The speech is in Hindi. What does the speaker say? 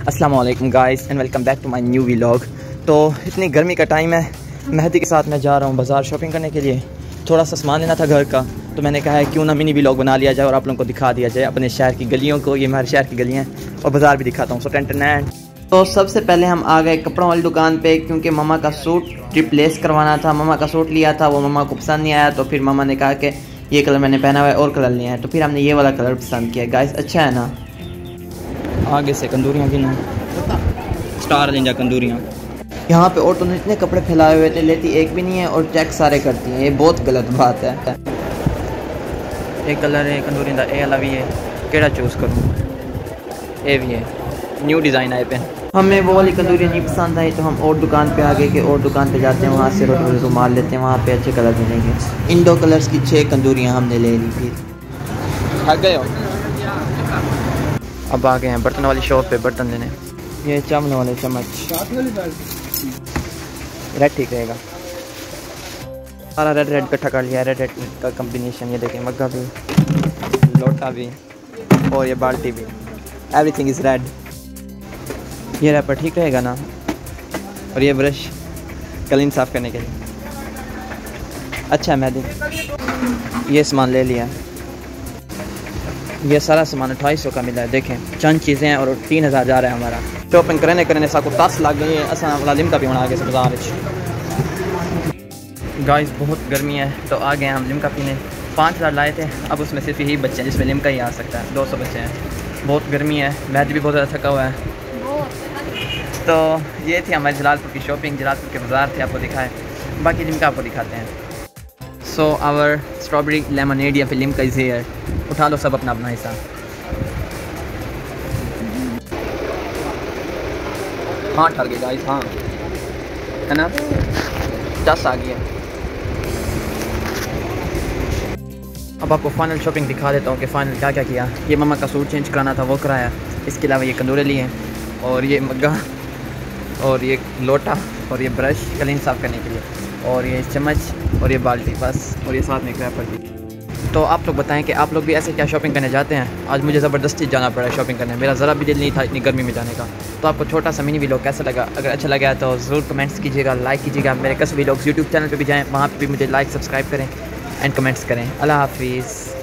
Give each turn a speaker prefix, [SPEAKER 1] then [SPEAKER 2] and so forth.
[SPEAKER 1] अस्सलाम वालेकुम guys and welcome back to my new vlog. तो इतनी गर्मी का टाइम है, मेहदी के साथ मैं जा रहा हूँ बाज़ार शॉपिंग करने के लिए। थोड़ा सा सामान लेना था घर का, तो मैंने कहा है क्यों ना मिनी व्लॉग बना लिया जाए और आप लोगों को दिखा दिया जाए अपने शहर की गलियों को। ये हमारे शहर की गलियाँ हैं और बाज़ार भी दिखाता हूँ। सो टेंटनेट। तो सबसे पहले हम आ गए कपड़ों वाली दुकान पे, क्योंकि मम्मा का सूट रिप्लेस करवाना था। मम्मा का सूट लिया था, वो मम्मा को पसंद नहीं आया, तो फिर मम्मा ने कहा कि ये कलर मैंने पहना हुआ है और कलर लिया है, तो फिर हमने ये वाला कलर पसंद किया। गाइस अच्छा है ना। आगे से कंदूरियाँ भी ना स्टार लेंजा कंदूरियाँ। यहाँ पे औरतों ने इतने कपड़े फैलाए हुए थे, लेती एक भी नहीं है और चेक सारे करती हैं। ये बहुत गलत बात है। एक कलर है कंदूरी का, ए वाला भी है, केड़ा चूज़ करूँ? ये भी है, न्यू डिज़ाइन आए पे। हमें वो वाली कंदूरी नहीं पसंद आई, तो हम और दुकान पे आ गए कि और दुकान पे जाते हैं, वहाँ से रोटी रुमाल लेते हैं, वहाँ पे अच्छे कलर मिलेंगे। इन 2 कलर्स की 6 कंदूरियाँ हमने ले ली थी। थक गए हो? अब आ गए हैं बर्तन वाली शॉप पे बर्तन लेने। ये चावल वाले चम्मच रेड ठीक रहेगा। सारा रेड इकट्ठा कर लिया, रेड का कम्बिनेशन। ये देखें, मग्गा भी, लोटा भी और ये बाल्टी भी, एवरीथिंग इज़ रेड। ये रैपर ठीक रहेगा ना? और ये ब्रश कलीन साफ़ करने के लिए अच्छा है। मेहदी ये सामान ले लिया। ये सारा सामान 2800 का मिला है। देखें चंद चीज़ें हैं और 3000 जा रहा है हमारा। शॉपिंग करने साको 10 लग गई है। असा वाला लिमका भी आगे से बाजार। गाइस बहुत गर्मी है, तो आ गए हम लिमका पीने। 5000 लाए थे, अब उसमें सिर्फ यही बच्चे हैं जिसमें लिमका ही आ सकता है। 200 बच्चे हैं। बहुत गर्मी है, मैच भी बहुत ज़्यादा थका हुआ है। तो ये थी हमारी जलालपुर की शॉपिंग। जलालपुर के बाज़ार थे, आपको दिखाएं। बाकी लिमका आपको दिखाते हैं। सो आवर स्ट्रॉबेरी लेमनेड या फिर लिमका इज़ हियर। उठा लो सब अपना अपना हिस्सा। हाँ ठहर गए गाइस, हाँ है ना, 10 आ गया। अब आपको फाइनल शॉपिंग दिखा देता हूँ कि फ़ाइनल क्या क्या किया। ये मम्मा का सूट चेंज कराना था, वो कराया। इसके अलावा ये कंदूरे लिए और ये मग्गा और ये लोटा और ये ब्रश कलीन साफ़ करने के लिए और ये चम्मच और ये बाल्टी बस, और ये साथ में क्रैपर भी। तो आप लोग बताएं कि आप लोग भी ऐसे क्या शॉपिंग करने जाते हैं। आज मुझे ज़बरदस्ती जाना पड़ा शॉपिंग करने, मेरा ज़रा भी दिल नहीं था इतनी गर्मी में जाने का। तो आपको छोटा सा मिनी व्लॉग कैसा लगा? अगर अच्छा लगा तो ज़रूर कमेंट्स कीजिएगा, लाइक कीजिएगा। मेरे कसबी व्लॉग्स यूट्यूब चैनल पे भी जाएं, वहाँ पे भी मुझे लाइक सब्सक्राइब करें एंड कमेंट्स करें। अल्लाह हाफिज़।